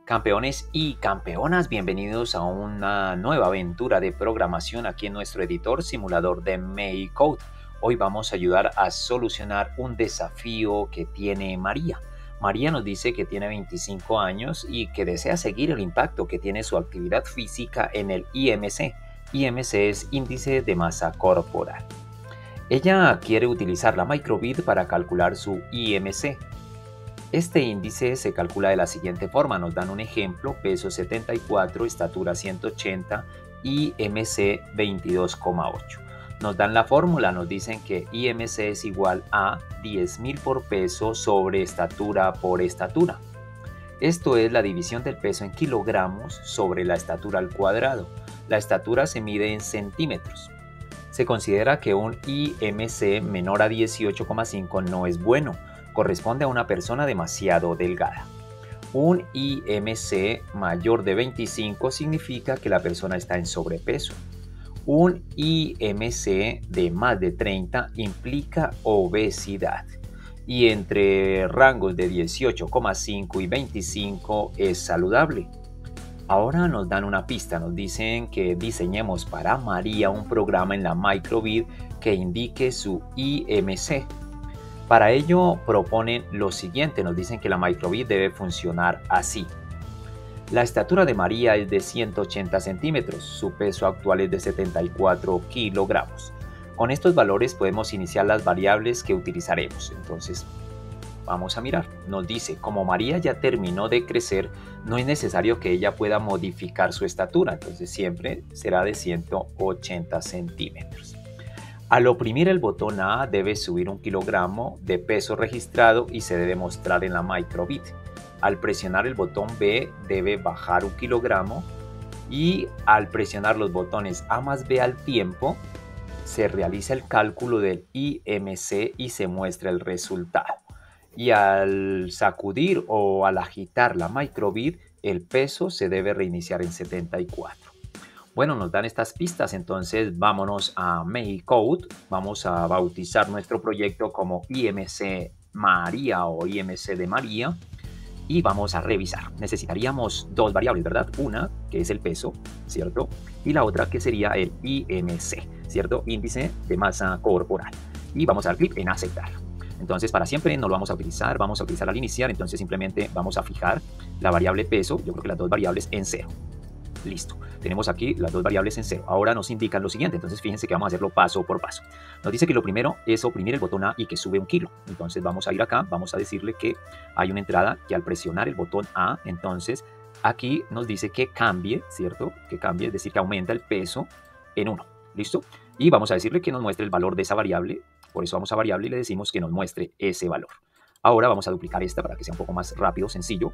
Campeones y campeonas, bienvenidos a una nueva aventura de programación aquí en nuestro editor simulador de MakeCode. Hoy vamos a ayudar a solucionar un desafío que tiene María. María nos dice que tiene 25 años y que desea seguir el impacto que tiene su actividad física en el IMC. IMC es índice de masa corporal. Ella quiere utilizar la micro:bit para calcular su IMC. Este índice se calcula de la siguiente forma. Nos dan un ejemplo: peso 74, estatura 180, IMC 22,8. Nos dan la fórmula, nos dicen que IMC es igual a 10.000 por peso sobre estatura por estatura. Esto es la división del peso en kilogramos sobre la estatura al cuadrado. La estatura se mide en centímetros. Se considera que un IMC menor a 18,5 no es bueno. Corresponde a una persona demasiado delgada. Un IMC mayor de 25 significa que la persona está en sobrepeso. Un IMC de más de 30 implica obesidad. Y entre rangos de 18,5 y 25 es saludable. Ahora nos dan una pista, nos dicen que diseñemos para María un programa en la micro:bit que indique su IMC. Para ello proponen lo siguiente, nos dicen que la micro:bit debe funcionar así. La estatura de María es de 180 centímetros, su peso actual es de 74 kilogramos. Con estos valores podemos iniciar las variables que utilizaremos. Entonces vamos a mirar. Nos dice, como María ya terminó de crecer, no es necesario que ella pueda modificar su estatura, entonces siempre será de 180 centímetros. Al oprimir el botón A debe subir 1 kilogramo de peso registrado y se debe mostrar en la micro:bit. Al presionar el botón B debe bajar 1 kilogramo y al presionar los botones A más B al tiempo se realiza el cálculo del IMC y se muestra el resultado. Y al sacudir o al agitar la micro:bit el peso se debe reiniciar en 74. Bueno, nos dan estas pistas, entonces vámonos a MakeCode. Vamos a bautizar nuestro proyecto como IMC María o IMC de María y vamos a revisar. Necesitaríamos dos variables, ¿verdad? Una que es el peso, ¿cierto? Y la otra que sería el IMC, ¿cierto? Índice de masa corporal. Y vamos a dar clic en aceptar. Entonces, para siempre no lo vamos a utilizar al iniciar, entonces simplemente vamos a fijar la variable peso, yo creo que las dos variables en 0. Listo, tenemos aquí las dos variables en 0. Ahora nos indican lo siguiente, entonces fíjense que vamos a hacerlo paso por paso. Nos dice que lo primero es oprimir el botón A y que sube 1 kilo. Entonces vamos a ir acá, vamos a decirle que hay una entrada que al presionar el botón A, entonces aquí nos dice que cambie, ¿cierto? Que cambie, es decir, que aumenta el peso en 1. ¿Listo? Y vamos a decirle que nos muestre el valor de esa variable. Por eso vamos a variable y le decimos que nos muestre ese valor. Ahora vamos a duplicar esta para que sea un poco más rápido, sencillo.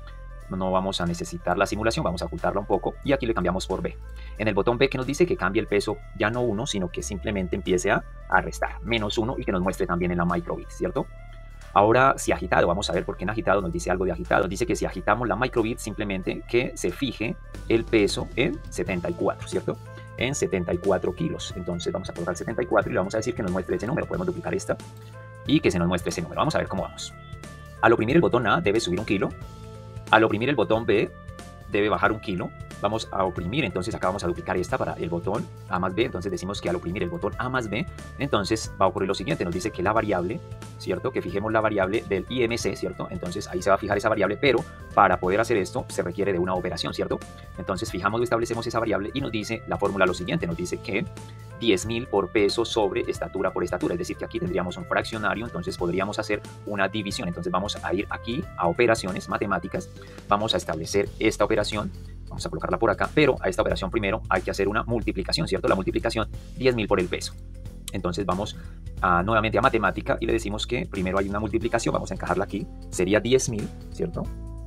No vamos a necesitar la simulación, vamos a ocultarla un poco y aquí le cambiamos por B. En el botón B que nos dice que cambie el peso ya no 1, sino que simplemente empiece a restar, menos 1 y que nos muestre también en la micro:bit, ¿cierto? Ahora, si agitado, vamos a ver por qué en agitado nos dice algo de agitado. Nos dice que si agitamos la micro:bit, simplemente que se fije el peso en 74, ¿cierto? En 74 kilos. Entonces vamos a colocar 74 y le vamos a decir que nos muestre ese número. Podemos duplicar esta y que se nos muestre ese número. Vamos a ver cómo vamos. Al oprimir el botón A debe subir 1 kilo. Al oprimir el botón B debe bajar 1 kilo. Vamos a oprimir, entonces acá vamos a duplicar esta para el botón A más B. Entonces decimos que al oprimir el botón A más B, entonces va a ocurrir lo siguiente. Nos dice que la variable, ¿cierto? Que fijemos la variable del IMC, ¿cierto? Entonces ahí se va a fijar esa variable, pero para poder hacer esto se requiere de una operación, ¿cierto? Entonces fijamos o establecemos esa variable y nos dice la fórmula lo siguiente. Nos dice que 10.000 por peso sobre estatura por estatura, es decir que aquí tendríamos un fraccionario, entonces podríamos hacer una división. Entonces vamos a ir aquí a operaciones matemáticas, vamos a establecer esta operación, vamos a colocarla por acá, pero a esta operación primero hay que hacer una multiplicación, ¿cierto? La multiplicación 10.000 por el peso. Entonces vamos nuevamente a matemática y le decimos que primero hay una multiplicación, vamos a encajarla aquí, sería 10.000, ¿cierto?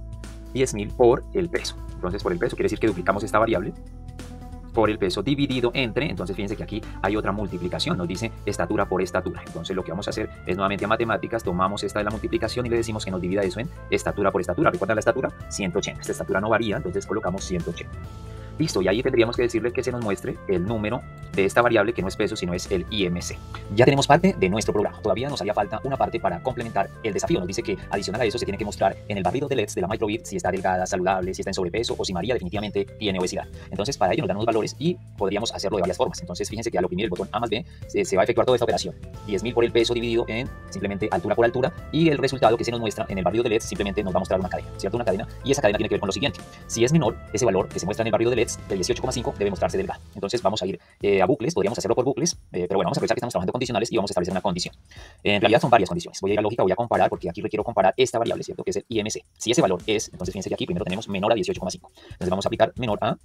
10.000 por el peso. Entonces por el peso quiere decir que duplicamos esta variable por el peso dividido entre, entonces fíjense que aquí hay otra multiplicación, nos dice estatura por estatura. Entonces lo que vamos a hacer es nuevamente a matemáticas, tomamos esta de la multiplicación y le decimos que nos divida eso en estatura por estatura. ¿Recuerdan la estatura? 180. Esta estatura no varía, entonces colocamos 180. Listo, y ahí tendríamos que decirle que se nos muestre el número de esta variable que no es peso, sino es el IMC. Ya tenemos parte de nuestro programa. Todavía nos haría falta una parte para complementar el desafío. Nos dice que adicional a eso se tiene que mostrar en el barrido de LEDs de la Microbit si está delgada, saludable, si está en sobrepeso o si María definitivamente tiene obesidad. Entonces, para ello nos dan unos valores y podríamos hacerlo de varias formas. Entonces, fíjense que al oprimir el botón A más B se va a efectuar toda esta operación. 10.000 por el peso dividido en simplemente altura por altura, y el resultado que se nos muestra en el barrido de LEDs simplemente nos va a mostrar una cadena, ¿cierto? Una cadena, y esa cadena tiene que ver con lo siguiente. Si es menor ese valor que se muestra en el barrido de LEDs de 18,5 debe mostrarse delgado. Entonces vamos a ir a bucles, podríamos hacerlo por bucles, pero bueno, vamos a aprovechar que estamos trabajando condicionales y vamos a establecer una condición. En realidad son varias condiciones. Voy a ir a lógica, voy a comparar, porque aquí requiero comparar esta variable, ¿cierto? Que es el IMC. Si ese valor es, entonces fíjense que aquí primero tenemos menor a 18,5. Entonces vamos a aplicar menor a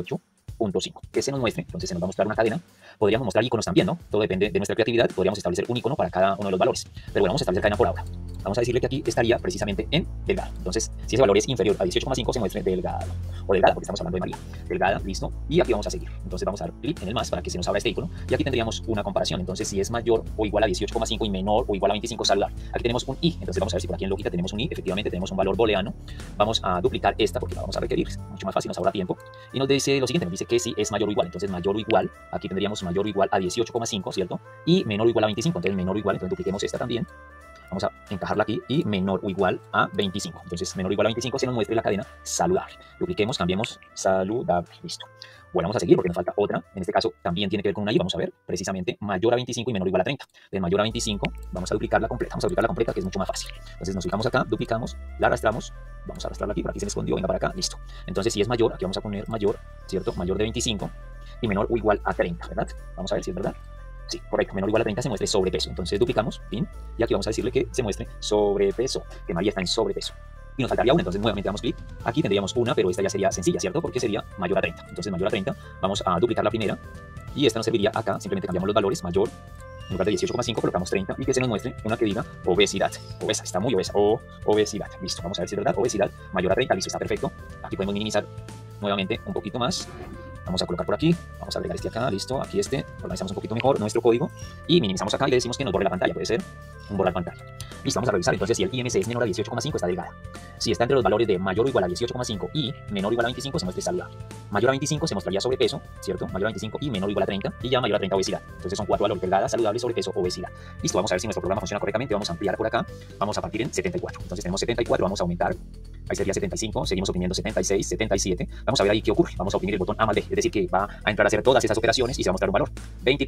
18,5. Que se nos muestre, entonces se nos va a mostrar una cadena. Podríamos mostrar iconos también, ¿no? Todo depende de nuestra creatividad. Podríamos establecer un icono para cada uno de los valores. Pero bueno, vamos a establecer cadena por ahora. Vamos a decirle que aquí estaría precisamente en delgado. Entonces, si ese valor es inferior a 18,5, se muestre delgado. O delgada, porque estamos hablando de María. Delgada, listo. Y aquí vamos a seguir. Entonces vamos a dar clic en el más para que se nos abra este icono. Y aquí tendríamos una comparación. Entonces, si es mayor o igual a 18,5 y menor o igual a 25, saludable. Aquí tenemos un I. Entonces vamos a ver si por aquí en lógica tenemos un I. Efectivamente tenemos un valor booleano. Vamos a duplicar esta porque la vamos a requerir. Mucho más fácil, nos ahorra tiempo. Y nos dice lo siguiente, nos dice que si es mayor o igual. Entonces mayor o igual, aquí tendríamos mayor o igual a 18,5, ¿cierto? Y menor o igual a 25. Entonces menor o igual, entonces dupliquemos esta también. Vamos a encajarla aquí y menor o igual a 25. Entonces menor o igual a 25 se nos muestre la cadena saludable. Dupliquemos, cambiemos saludable. Listo. Bueno, vamos a seguir porque nos falta otra. En este caso también tiene que ver con una I. Vamos a ver precisamente mayor a 25 y menor o igual a 30. De mayor a 25 vamos a duplicarla completa. Vamos a duplicarla completa, que es mucho más fácil. Entonces nos fijamos acá, duplicamos, la arrastramos. Vamos a arrastrarla aquí, por aquí se me escondió, venga para acá, listo. Entonces si es mayor, aquí vamos a poner mayor, ¿cierto? Mayor de 25 y menor o igual a 30, ¿verdad? Vamos a ver si es verdad. Sí, correcto, menor o igual a 30 se muestre sobrepeso. Entonces duplicamos, fin, y aquí vamos a decirle que se muestre sobrepeso, que María está en sobrepeso. Y nos faltaría una, entonces nuevamente damos clic. Aquí tendríamos una, pero esta ya sería sencilla, ¿cierto? Porque sería mayor a 30. Entonces mayor a 30, vamos a duplicar la primera, y esta nos serviría acá, simplemente cambiamos los valores, mayor, en lugar de 18,5 colocamos 30, y que se nos muestre una que diga obesidad. Obesa, está muy obesa, obesidad. Listo, vamos a ver si es verdad, obesidad, mayor a 30, listo, está perfecto. Aquí podemos minimizar nuevamente un poquito más. Vamos a colocar por aquí, vamos a agregar este acá, listo, aquí este, organizamos un poquito mejor nuestro código y minimizamos acá y le decimos que nos borre la pantalla, puede ser un borrar pantalla. Listo, vamos a revisar entonces si el IMC es menor a 18,5 está delgada. Si está entre los valores de mayor o igual a 18,5 y menor o igual a 25 se muestra saludable. Mayor a 25 se mostraría sobrepeso, ¿cierto? Mayor a 25 y menor o igual a 30 y ya mayor a 30 obesidad. Entonces son 4 valores: delgada, saludable, sobrepeso, obesidad. Listo, vamos a ver si nuestro programa funciona correctamente, vamos a ampliar por acá, vamos a partir en 74. Entonces tenemos 74, vamos a aumentar, ahí sería 75, seguimos oprimiendo 76, 77, vamos a ver ahí qué ocurre, vamos a oprimir el botón A más B, es decir que va a entrar a hacer todas esas operaciones y se va a mostrar un valor.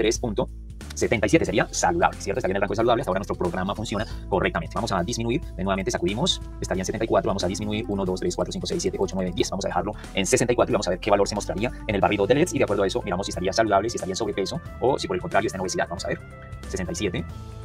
23.77 sería saludable, ¿cierto? Estaría en el rango de saludable, hasta ahora nuestro programa funciona correctamente. Vamos a disminuir, nuevamente sacudimos, estaría en 74, vamos a disminuir 1, 2, 3, 4, 5, 6, 7, 8, 9, 10, vamos a dejarlo en 64 y vamos a ver qué valor se mostraría en el barrido de LEDs y de acuerdo a eso miramos si estaría saludable, si estaría en sobrepeso o si por el contrario está en obesidad. Vamos a ver, 67,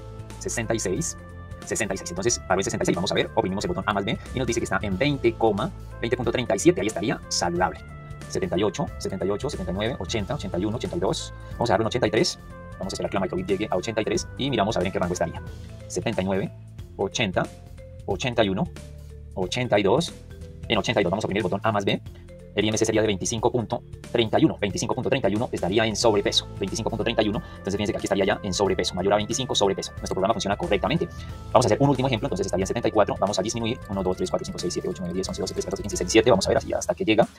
66, 66. Entonces, para el 66, vamos a ver, oprimimos el botón A más B y nos dice que está en 20,37, ahí estaría saludable. 78, 78, 79, 80, 81, 82. Vamos a darle un 83. Vamos a esperar que la Microbit llegue a 83 y miramos a ver en qué rango estaría. 79, 80, 81, 82. En 82 vamos a oprimir el botón A más B. El IMC sería de 25.31. 25.31 estaría en sobrepeso. 25.31. Entonces fíjense que aquí estaría ya en sobrepeso. Mayor a 25, sobrepeso. Nuestro programa funciona correctamente. Vamos a hacer un último ejemplo. Entonces estaría en 74. Vamos a disminuir. 1, 2, 3, 4, 5, 6, 7, 8, 9, 10, 11, 12, 13, 14, 15, 16, 17. Vamos a ver así hasta que llega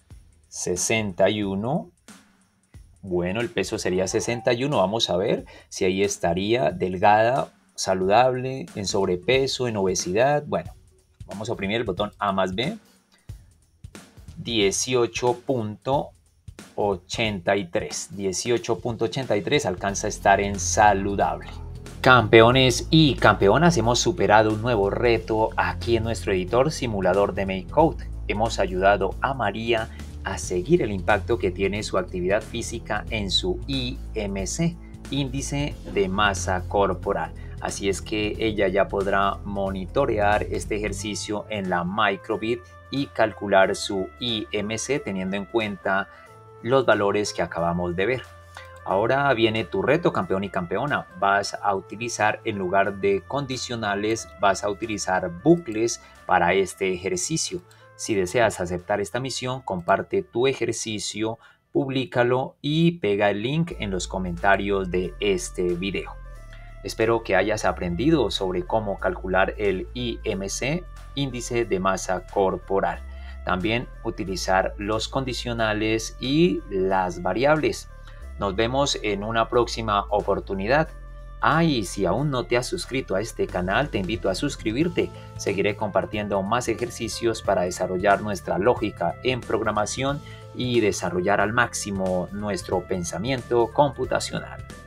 61. Bueno, el peso sería 61. Vamos a ver si ahí estaría delgada, saludable, en sobrepeso, en obesidad. Bueno, vamos a oprimir el botón A más B. 18.83. 18.83 alcanza a estar en saludable. Campeones y campeonas, hemos superado un nuevo reto aquí en nuestro editor simulador de MakeCode. Hemos ayudado a María a seguir el impacto que tiene su actividad física en su IMC, índice de masa corporal. Así es que ella ya podrá monitorear este ejercicio en la Microbit y calcular su IMC teniendo en cuenta los valores que acabamos de ver. Ahora viene tu reto, campeón y campeona. Vas a utilizar, en lugar de condicionales, vas a utilizar bucles para este ejercicio. Si deseas aceptar esta misión, comparte tu ejercicio, públicalo y pega el link en los comentarios de este video. Espero que hayas aprendido sobre cómo calcular el IMC, índice de masa corporal. También utilizar los condicionales y las variables. Nos vemos en una próxima oportunidad. Y si aún no te has suscrito a este canal, te invito a suscribirte. Seguiré compartiendo más ejercicios para desarrollar nuestra lógica en programación y desarrollar al máximo nuestro pensamiento computacional.